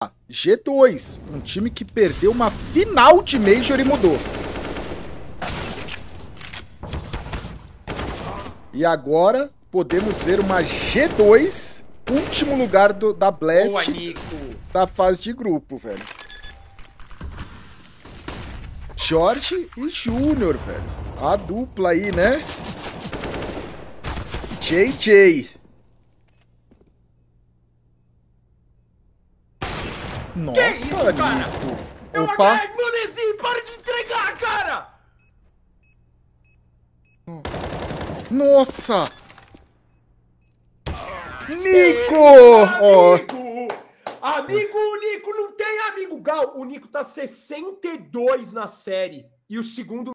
G2, um time que perdeu uma final de Major e mudou. E agora podemos ver uma G2, último lugar da Blast da fase de grupo, velho. Jorge e Júnior, velho. A dupla aí, né? JJ. Nossa, que isso, cara? Nico. Opa. Manezinho, para de entregar, cara! Nossa! Nico! Ó. Amigo, o Nico não tem amigo. Gal, o Nico tá 62 na série. E o segundo